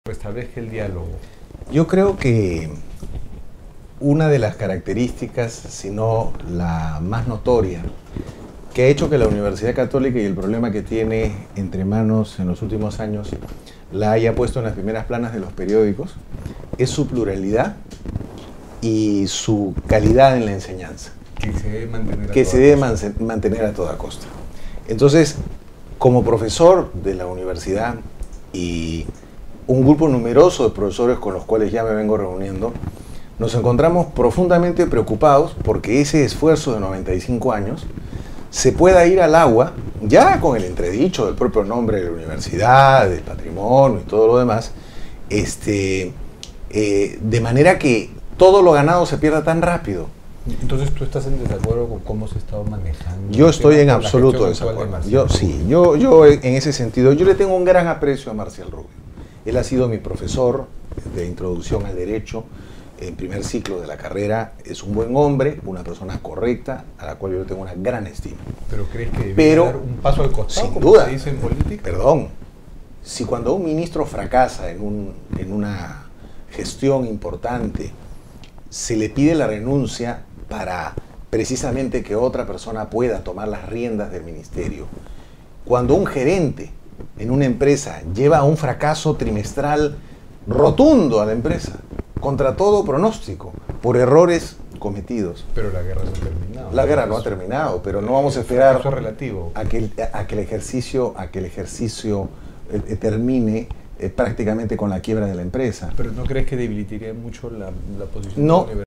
Establezca el diálogo. Yo creo que una de las características, si no la más notoria, que ha hecho que la Universidad Católica y el problema que tiene entre manos en los últimos años la haya puesto en las primeras planas de los periódicos, es su pluralidad y su calidad en la enseñanza, Que se debe mantener a que toda se debe costa. mantener a toda costa. Entonces, como profesor de la universidad y un grupo numeroso de profesores con los cuales ya me vengo reuniendo, nos encontramos profundamente preocupados porque ese esfuerzo de 95 años se pueda ir al agua, ya con el entredicho del propio nombre de la universidad, del patrimonio y todo lo demás, de manera que todo lo ganado se pierda tan rápido. Entonces, ¿tú estás en desacuerdo con cómo se está manejando? Yo estoy en con la absoluto gestión actual de desacuerdo. Marcial Yo en ese sentido, yo le tengo un gran aprecio a Marcial Rubio. Él ha sido mi profesor de introducción al derecho en primer ciclo de la carrera. Es un buen hombre, una persona correcta, a la cual yo le tengo una gran estima. ¿Pero crees que debería dar un paso al costado, sin como duda, se dice en política? Perdón, si cuando un ministro fracasa en una gestión importante, se le pide la renuncia para precisamente que otra persona pueda tomar las riendas del ministerio. Cuando un gerente en una empresa lleva a un fracaso trimestral rotundo a la empresa, contra todo pronóstico, por errores cometidos. Pero la guerra no ha terminado. La guerra no ha terminado, pero no vamos a esperar Eso es relativo. a que el ejercicio termine prácticamente con la quiebra de la empresa. ¿Pero no crees que debilitaría mucho la posición No, de la universidad?